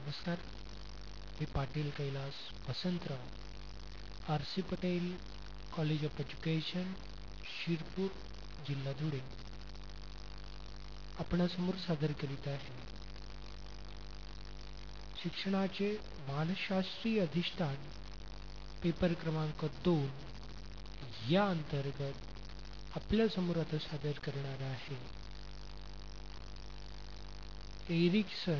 नमस्कार. मी Patil Kailas Vasantrao, R C. Patel college of education, Shirpur, जिल्हा धुळे आपणासमोर सादर करीत आहे शिक्षणाचे मानसशास्त्रीय अधिष्ठान पेपर क्रमांक 2 या अंतर्गत आपल्यासमोर आता सादर करणार आहे एरिक्सन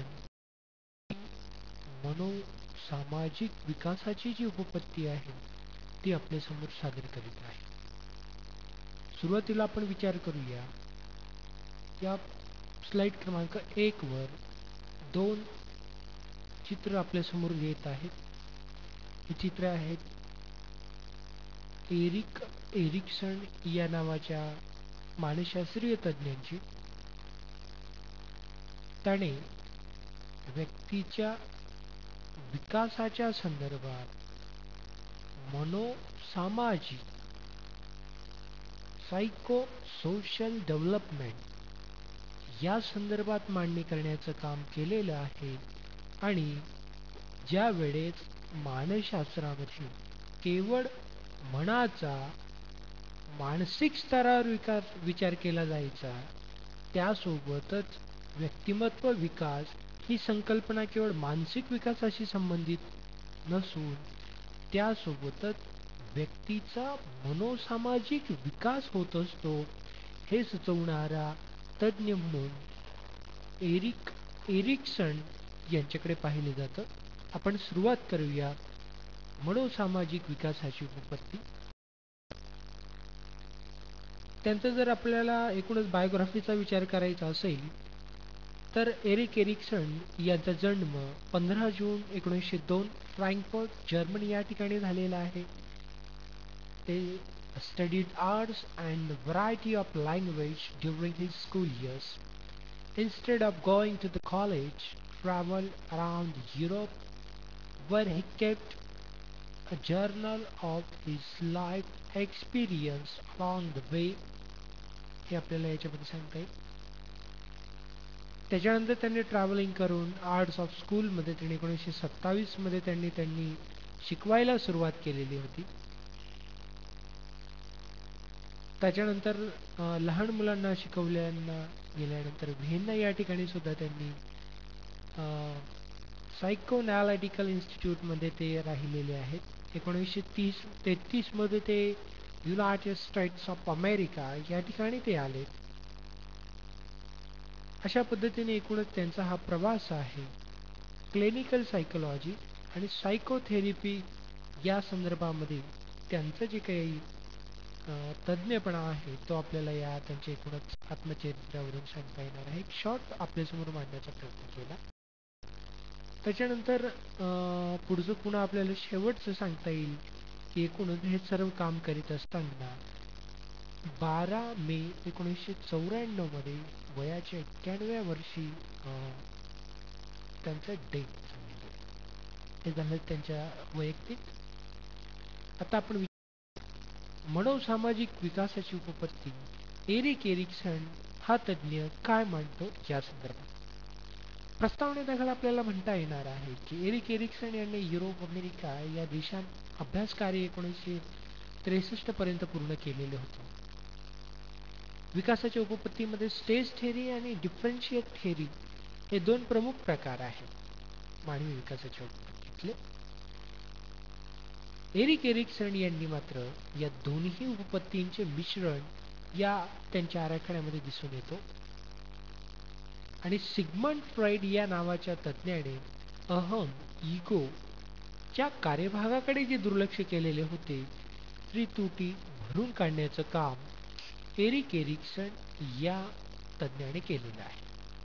मनोसामाजिक विकासाची जी उपपत्ती आहे ती आपल्यासमोर सादर करीत आहे. सुरुवातीला आपण विचार करूया. या स्लाइड क्रमांक 1 वर 2 चित्र आपल्यासमोर येत आहेत. ही चित्र आहेत एरिक्सन या नावाच्या मानसशास्त्रीय तज्ज्ञांची. त्याने व्यक्तीच्या विकासाच्या संदर्भात मनोसामाजिक सायको सोशल डेव्हलपमेंट या संदर्भात मांडणी करण्याचं काम केलेलं आहे. आणि ज्या वेळेस मानसशास्त्रामध्ये केवळ मनाचा मानसिक स्तरावर विचार केला जायचा, त्यासोबतच व्यक्तिमत्व विकास ही संकल्पना केवळ मानसिक विकासाशी संबंधित नसून त्यासोबतच व्यक्तीचा मनोसामाजिक विकास होत असतो हे सुचवणारा तज्ज्ञ म्हणून एरिक्सन यांच्याकडे पाहिले जातं. आपण सुरुवात करूया मनोसामाजिक विकासाची उपपत्ती. त्यांचा जर आपल्याला एकूणच बायोग्राफीचा विचार करायचा असेल तर एरिक्सन यांचा जन्म 15 जून 1902 फ्रँकफर्ट जर्मनी या ठिकाणी झालेला आहे. ते studied arts and variety of language during his school years. Instead of going to the college, traveled around Europe, where he kept a journal of his life experience along the way. हे आपल्याला याच्यामध्ये सांगता येईल. त्याच्यानंतर त्यांनी travelling करून arts of स्कूलमध्ये त्यांनी 1927 मध्ये त्यांनी शिकवायला सुरुवात केलेली होती. त्याच्यानंतर लहान मुलांना शिकवल्यानं गेल्यानंतर व्हिएन्ना या ठिकाणी सुद्धा त्यांनी सायकोअनालिटिकल इन्स्टिट्यूटमध्ये ते राहिलेले आहेत. 1933 मध्ये ते युनायटेड स्टेट्स ऑफ अमेरिका या ठिकाणी ते आले. अशा पद्धतीने एकूणच त्यांचा हा प्रवास आहे. क्लिनिकल सायकोलॉजी आणि सायकोथेरपी या संदर्भामध्ये त्यांचं जे काही तज्ज्ञपणा आहे तो आपल्याला या त्यांच्या एकूणच आत्मचरित्रावरून सांगता येणार आहे. एक शॉर्ट आपल्यासमोर मांडण्याचा प्रयत्न केला. त्याच्यानंतर पुढचं पुन्हा आपल्याला शेवटचं सांगता येईल की एकूणच हे सर्व काम करीत असताना 12 मे 1994 मध्ये वयाच्या 91व्या वर्षी त्यांचं डेथ हे झालं त्यांच्या वैयक्तिक. आता आपण मनोसामाजिक विकासाची उपपत्ती एरिक्सन हा तज्ज्ञ काय मांडतो या संदर्भात प्रस्तावनेदाखल आपल्याला म्हणता येणार आहे की एरिक्सन यांनी युरोप, अमेरिका या देशात अभ्यास कार्य 1963 पर्यंत पूर्ण केलेले होते. विकासाच्या उपपत्तीमध्ये स्टेज थेअरी आणि डिफरन्शिएट थेअरी हे 2 प्रमुख प्रकार आहेत मानवी विकासाच्या उपपत्तीतले. एरिक्सन यांनी मात्र या दोन्ही उपपत्तींचे मिश्रण या त्यांच्या आराखड्यामध्ये दिसून येतो. आणि सिग्मंड फ्रॉइड या नावाच्या तज्ज्ञाने अहम, इगो च्या कार्यभागाकडे जे दुर्लक्ष केलेले होते ती त्रुटी भरून काढण्याचं काम एरिक्सन या तज्ज्ञाने केलेलं आहे.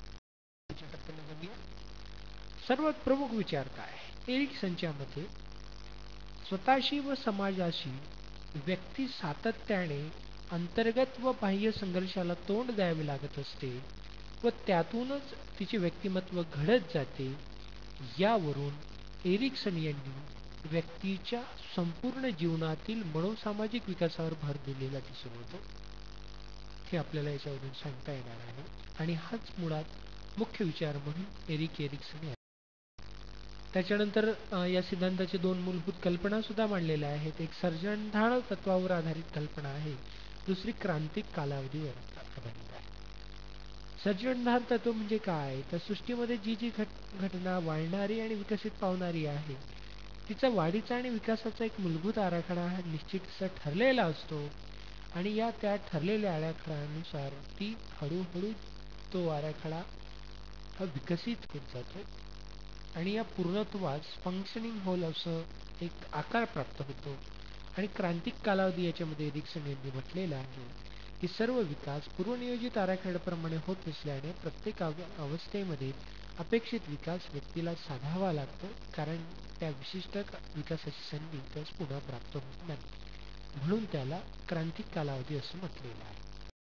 सर्वात प्रमुख विचार काय? एरिक्सनच्या मते स्वतःशी व समाजाशी व्यक्ती सातत्याने अंतर्गत व बाह्य संघर्षाला तोंड द्यावे लागत असते व त्यातूनच तिचे व्यक्तिमत्व घडत जाते. यावरून एरिक्सन यांनी व्यक्तीच्या संपूर्ण जीवनातील मनोसामाजिक विकासावर भर दिलेला दिसून येतो. हे आपल्याला याच्यावरून सांगता येणार आहे आणि हाच मुळात मुख्य विचार म्हणून एरिक्सन त्याच्यानंतर या सिद्धांताची दोन मूलभूत कल्पना सुद्धा मांडलेल्या आहेत. एक सर्जनधाळ तत्वावर आधारित कल्पना आहे, दुसरी क्रांतिक कालावधीवर आधारित आहे. सर्जनधार तत्व म्हणजे काय, तर सृष्टीमध्ये जी जी घटना वाढणारी आणि विकसित पावणारी आहे, तिचा वाढीचा आणि विकासाचा एक मूलभूत आराखडा हा निश्चित ठरलेला असतो आणि त्या ठरलेल्या आराखड्यानुसार ती हळूहळू तो आराखडा हा विकसित होत जातो आणि या पूर्णत्वास फंक्शनिंग होल असं एक आकार प्राप्त होतो. आणि क्रांतिक कालावधी याच्यामध्ये एरिक्सन यांनी म्हटलेला आहे की सर्व विकास पूर्वनियोजित आराखड्याप्रमाणे होत नसल्याने प्रत्येक अवस्थेमध्ये अपेक्षित विकास व्यक्तीला साधावा लागतो, कारण त्या विशिष्ट विकासाची संधी त्यास पुन्हा प्राप्त होत नाही. म्हणून त्याला क्रांतिक कालावधी असं म्हटलेलं आहे.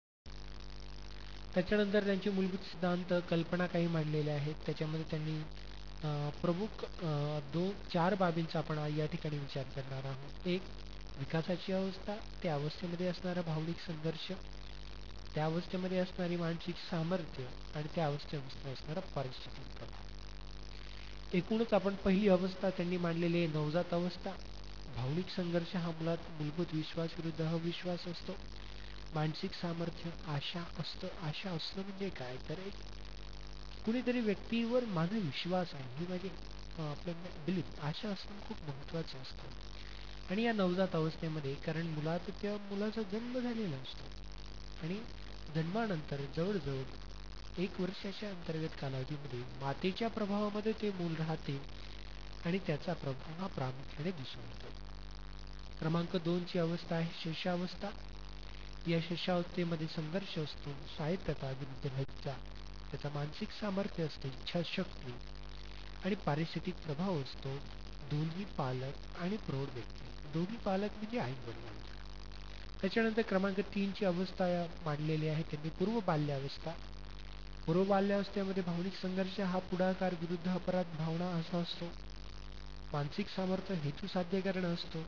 त्याच्यानंतर त्यांचे मूलभूत सिद्धांत कल्पना काही मांडलेल्या आहेत. त्याच्यामध्ये त्यांनी प्रमुख चार बाबींचा आपण या ठिकाणी विचार करणार आहोत. एक, विकासाची अवस्था, त्या अवस्थेमध्ये असणारा भावनिक संघर्ष, त्या अवस्थेमध्ये असणारी मानसिक सामर्थ्य आणि त्या अवस्थेमध्ये असणारा पारिस्थितिक प्रभाव. एकूणच आपण पहिली अवस्था त्यांनी मांडलेली आहे, नवजात अवस्था. भावनिक संघर्ष हा मुळात मूलभूत विश्वास विरुद्ध अविश्वास असतो. मानसिक सामर्थ्य आशा असतं. आशा असणं म्हणजे काय, तर एक कुणीतरी व्यक्तीवर माझा विश्वास आहे, ही माझी आपल्या बिलीफ, आशा असणं खूप महत्त्वाचं असतं. आणि या नवजात अवस्थेमध्ये, कारण मुलात त्या मुलाचा जन्म झालेला असतो आणि जन्मानंतर जवळजवळ 1 वर्षाच्या अंतर्गत कालावधीमध्ये मातेच्या प्रभावामध्ये ते मूल राहते आणि त्याचा प्रभाव हा प्रामुख्याने दिसून येतो. क्रमांक 2 ची अवस्था आहे शिष्यावस्था. या शिष्यावस्थेमध्ये संघर्ष असतो, स्वायत्तता विरुद्ध लज्जा, त्याचा मानसिक सामर्थ्य असते, इच्छाशक्ती आणि पारिस्थितिक प्रभाव असतो. दोन्ही पालक आणि प्रौढ व्यक्ती, दोन्ही पालक म्हणजे आई वडील. त्याच्यानंतर क्रमांक 3 ची अवस्था मांडलेली आहे त्यांनी, पूर्व बाल्यावस्था. पूर्व बाल्यावस्थेमध्ये भावनिक संघर्ष हा पुढाकार विरुद्ध अपराध भावना असा असतो. मानसिक सामर्थ्य हेतू साध्य करणं असतो.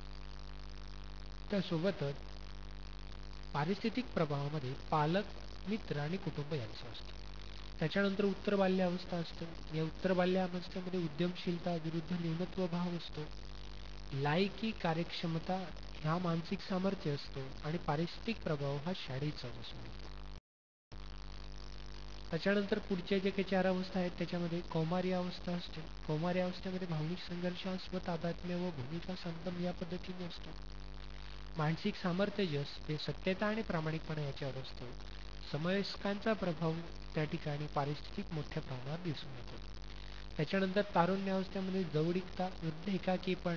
त्यासोबतच पारिस्थितिक प्रभावामध्ये पालक, मित्र आणि कुटुंब यांचा असतो. त्याच्यानंतर उत्तर बाल्यावस्था असते. या उत्तर बाल्यावस्थेमध्ये उद्यमशीलता विरुद्ध न्यूनत्व भाव असतो. लायकी, कार्यक्षमता हा मानसिक सामर्थ्य असतो आणि पारिस्थितिक प्रभाव हा शाळेचा असतो. त्याच्यानंतर पुढच्या जे काही 4 अवस्था आहेत त्याच्यामध्ये कौमार्य अवस्था असते. कौमार्य अवस्थेमध्ये भावनिक संघर्ष हा स्वतादात्म्य व भूमिका संगम या पद्धतीने असतो. मानसिक सामर्थ्य जे असते सत्यता आणि प्रामाणिकपणा याच्यावर असतो. समवयस्कांचा प्रभाव त्या ठिकाणी पारिस्थितिक मोठ्या प्रमाणात दिसून येतो. त्याच्यानंतर तारुण्य अवस्थेमध्ये जवळीकता विरुद्ध एकाकीपण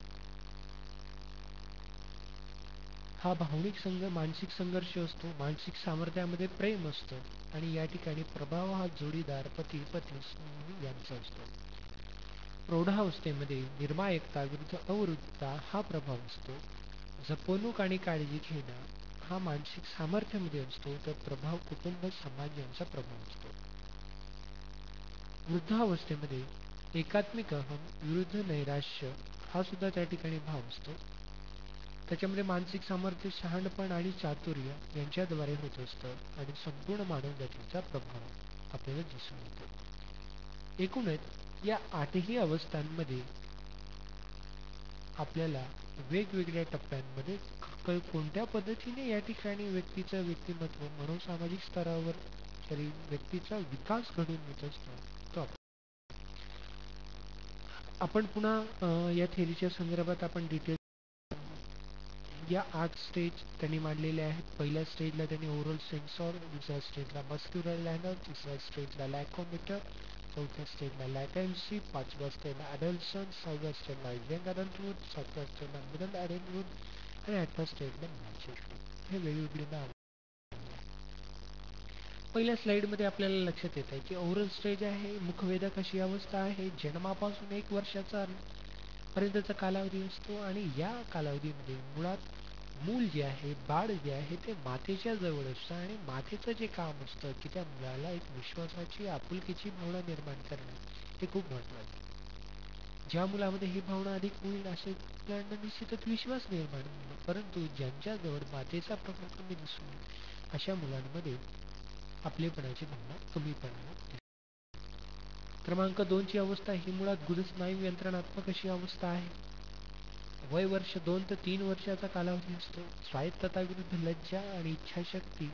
हा भावनिक मानसिक संघर्ष असतो. मानसिक सामर्थ्यामध्ये प्रेम असतं आणि या ठिकाणी प्रभाव हा जोडीदार, पती पत्नी यांचा असतो. प्रौढावस्थेमध्ये निर्मायकता विरुद्ध अवरुद्धता हा प्रभाव असतो. जपणूक आणि काळजी घेणं हा मानसिक सामर्थ्यामध्ये असतो, तर प्रभाव कुटुंब समाज यांचा प्रभाव असतो. वृद्धावस्थेमध्ये एकात्मिक अहम विरुद्ध नैराश्य हा सुद्धा त्या ठिकाणी भाव असतो. त्याच्यामध्ये मानसिक सामर्थ्य शहाणपण आणि चातुर्य यांच्याद्वारे होत असतं आणि संपूर्ण मानवजातीचा प्रभाव आपल्याला दिसून येतो. एकूणच या 8ही अवस्थांमध्ये आपल्याला वेगवेगळ्या टप्प्यांमध्ये कोणत्या पद्धतीने या ठिकाणी व्यक्तीचं व्यक्तिमत्व मनोसामाजिक स्तरावर तरी व्यक्तीचा विकास घडून येत असतो तो आपण पुन्हा या थेरीच्या संदर्भात आपण डिटेल या 8 स्टेज त्यांनी मांडलेले आहेत. पहिल्या स्टेजला त्यांनी ओरल सेन्सॉर, दुसऱ्या स्टेजला मस्क्युलर लॅनर, तिसऱ्या स्टेजला लॅकोमीटर, चौथ्या स्टेजला लॅटेन्सी, पाचव्या स्टेजला ॲडल्सन्स, 6व्या स्टेजला यंग अडल्टहूड, 7व्या स्टेजला मिडल अडल्टहूड आणि 8व्या स्टेजला मॅच्युरिटी. हे वेगवेगळी नाव. पहिल्या स्लाइडमध्ये आपल्याला लक्षात येत आहे की ओरल स्टेज आहे, मुखवेदक अशी अवस्था आहे, जन्मापासून 1 वर्षाचा पर्यंतचा कालावधी असतो आणि या कालावधीमध्ये मुळात मूल जे आहे, बाळ जे आहे ते मातेच्या जवळ असतं आणि मातेचं जे काम असतं की त्या मुलाला एक विश्वासाची, आपुलकीची भावना निर्माण करणं हे खूप महत्त्वाचं आहे. ज्या मुलामध्ये ही भावना अधिक होईल अशा मुलांना निश्चितच विश्वास निर्माण होईल, परंतु ज्यांच्याजवळ मातेचा प्रभाव कमी दिसून येईल अशा मुलांमध्ये आपलेपणाची भावना कमी पडणार. क्रमांक 2 ची अवस्था ही मुळात गुदस्नायू यंत्रणात्मक अशी अवस्था आहे. वय वर्ष 2 ते 3 वर्षाचा कालावधी असतो. स्वायत्तता विरुद्ध लज्जा आणि इच्छाशक्ती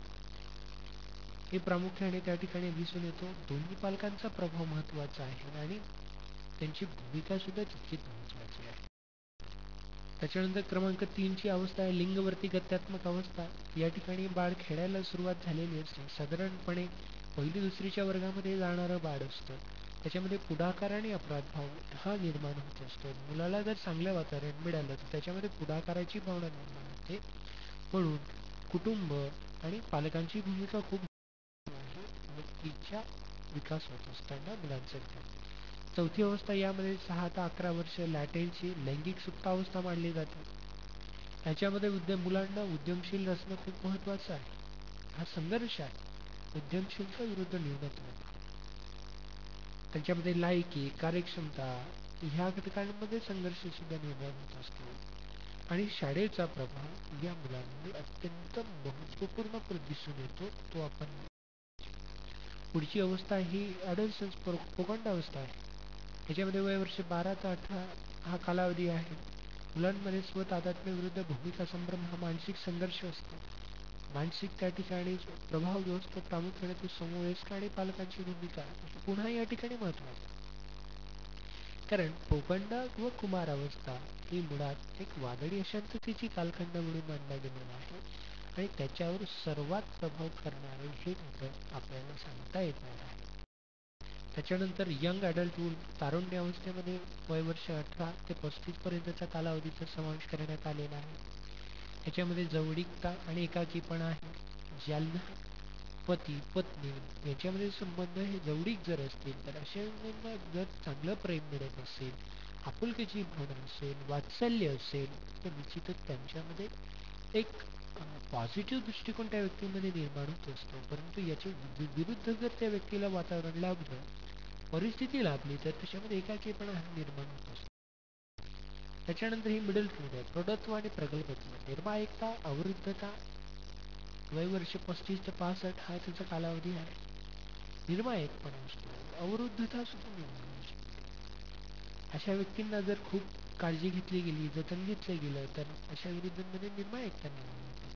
हे प्रामुख्याने त्या ठिकाणी दिसून येतो. दोन्ही पालकांचा प्रभाव महत्त्वाचा आहे आणि त्यांची भूमिका सुद्धा तितकीच महत्त्वाची आहे. त्याच्यानंतर क्रमांक 3 ची अवस्था आहे लिंगवर्ती गत्यात्मक अवस्था. या ठिकाणी बाळ खेळायला सुरुवात झालेली असते. साधारणपणे 1ली-2रीच्या वर्गामध्ये जाणारं बाळ असतं. त्याच्यामध्ये पुढाकार आणि अपराधभाव हा निर्माण होत असतो. मुलाला जर चांगलं वातावरण मिळालं तर त्याच्यामध्ये पुढाकाराची भावना निर्माण होते. म्हणून कुटुंब आणि पालकांची भूमिका खूप आहे व्यक्तीच्या विकास होत असताना मुलांचा विकास. 4थी अवस्था यामध्ये 6 ते 11 वर्ष लॅटेंटची लैंगिक सुप्तावस्था मानली जाते. याच्यामध्ये मुलांना उद्यमशील असणं खूप महत्त्वाचं आहे. हा संघर्ष आहे उद्यमशीलता विरुद्ध न्यूनत्व. त्यांच्यामध्ये लायकी, कार्यक्षमता ह्या घटकांमध्ये संघर्ष सुद्धा निर्माण होत असतो. आणि शाळेचा प्रभाव या मुलांमध्ये अत्यंत महत्त्वपूर्ण दिसून येतो. तो आपण पुढची अवस्था ही ॲडोलसन्स पोगंडावस्था आहे. याच्यामध्ये वय वर्ष 12 ते 18 हा कालावधी आहे. मुलांमध्ये स्वतादात्म्य विरुद्ध भूमिका संभ्रम हा मानसिक संघर्ष असतो. मानसिक त्या ठिकाणी प्रभाव जो असतो प्रामुख्याने तो समवयस्क आणि पालकांची भूमिका पुन्हा या ठिकाणी महत्त्वाचा. कारण पोगंड व कुमारावस्था ही मुळात एक वादळी अशांततेची कालखंड म्हणून मानला गेलेला आहे आणि त्याच्यावर सर्वात प्रभाव करणारे हे घटक आपल्याला सांगता येणार आहे. त्याच्यानंतर यंग अडल्टहूड तारुण्य अवस्थेमध्ये वय वर्ष 18 ते 35 पर्यंतचा कालावधीचा समावेश करण्यात आलेला आहे. याच्यामध्ये जवळीकता आणि एकाकीपणा आहे. ज्यांना पती पत्नी याच्यामध्ये संबंध हे जवळीक जर असतील तर अशा व्यक्तींना जर चांगलं प्रेम मिळत असेल, आपुलकीची भावना असेल, वात्सल्य असेल तर निश्चितच त्यांच्यामध्ये एक पॉझिटिव्ह दृष्टिकोन त्या व्यक्तीमध्ये निर्माण होत असतो. परंतु याच्या विरुद्ध जर त्या व्यक्तीला वातावरण लाभलं, परिस्थिती लाभली तर त्याच्यामध्ये एकाकीपणा हा निर्माण होत असतो. त्याच्यानंतर ही मिडलहूड आहे. प्रौढत्व आणि प्रगल्भत्व. निर्मायकता, अवरुद्धता वय वर्ष 35 ते 65 हा त्याचा कालावधी आहे. निर्मायकपणा असतो, अवरुद्धता सुद्धा निर्माण होऊ शकते. अशा व्यक्तींना जर खूप काळजी घेतली गेली, जतन घेतलं गेलं तर अशा विरुद्धांमध्ये निर्मायकता निर्माण होते.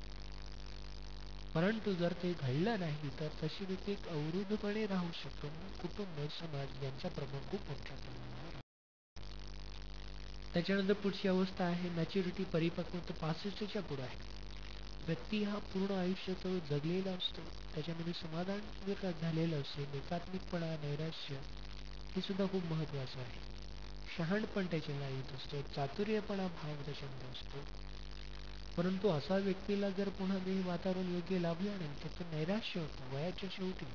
परंतु जर ते घडलं नाही तर तशी व्यक्ती एक अवरुद्धपणे राहू शकतो. कुटुंब, समाज यांचा प्रभाव खूप मोठ्या प्रमाणावर. त्याच्यानंतर पुढची अवस्था आहे मॅच्युरिटी, परिपक्वता 65च्या पुढे आहे. व्यक्ती हा पूर्ण आयुष्याचं जगलेला असतो. त्याच्यामध्ये समाधान जर झालेलं असेल, एकात्मिकपणा, नैराश्य हे सुद्धा खूप महत्त्वाचं आहे. शहाणपण त्याच्याला येत असतो, चातुर्यपणा भाव त्याच्यामध्ये असतो. परंतु असा व्यक्तीला जर पुन्हा ते वातावरण योग्य लाभलं नाही तर तो नैराश्य होतो वयाच्या शेवटी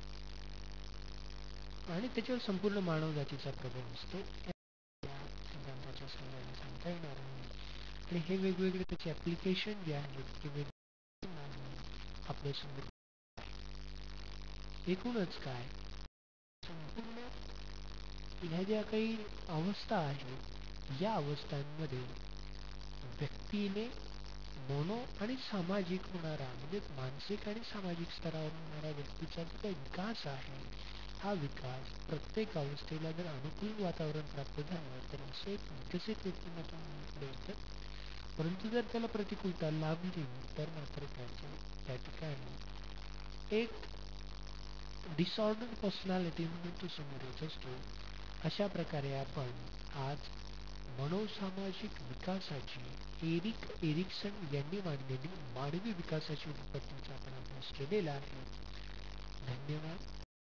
आणि त्याच्यावर संपूर्ण मानवजातीचा प्रभाव असतो. सिद्धांताच्या सहाय्याने सांगता येणार नाही. आणि हे वेगवेगळे त्याचे ॲप्लिकेशन जे आहेत ते वेगवेगळे आपल्या समोर. एकूणच काय संपूर्ण ह्या ज्या काही अवस्था आहेत या अवस्थांमध्ये व्यक्तीने मोनो आणि सामाजिक होणारा म्हणजे मानसिक आणि सामाजिक स्तरावर होणारा व्यक्तीचा जो काही विकास आहे हा विकास प्रत्येक अवस्थेला जर अनुकूल वातावरण प्राप्त झालं तर असे एक विकसित व्यक्तिमत्व म्हणून येतं. परंतु जर त्याला प्रतिकूलता लाभली तर मात्र त्याचं त्या ठिकाणी एक डिसऑर्डर पर्सनॅलिटी म्हणून तो समोर येत असतो. अशा प्रकारे आपण आज मनोसामाजिक विकासाची एरिक्सन यांनी मांडलेली मानवी विकासाची उत्पत्तीचा आपण अभ्यास केलेला आहे. धन्यवाद.